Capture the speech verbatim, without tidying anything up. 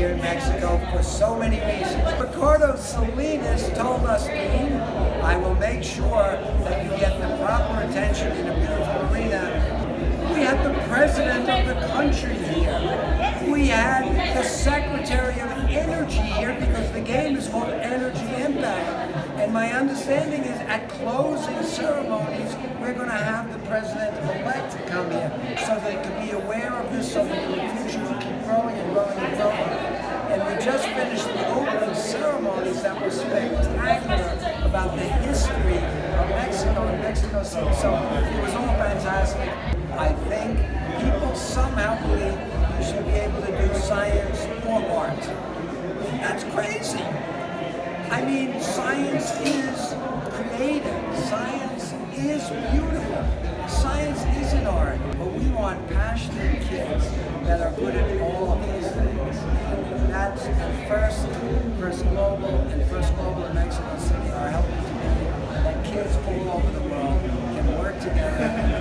here in Mexico for so many reasons. Ricardo Salinas told us, Dean, I will make sure that you get the proper attention in a beautiful arena. We had the president of the country here. We had the secretary of energy here because the game is called Energy Impact. And my understanding is at closing ceremonies, we're going to have the president-elect come here so they can be aware of this, so that in the future we keep growing and growing and growing. And we just finished the opening ceremonies that were spectacular about the history of Mexico and Mexico City. So it was all fantastic. I think people somehow believe you should be able to do science or art. That's crazy. I mean, science is creative. Science is beautiful. Science is an art. But we want passionate kids that are good at all of these things. And that's First, First Global and First Global in Mexico City are helping to do that kids all over the world can work together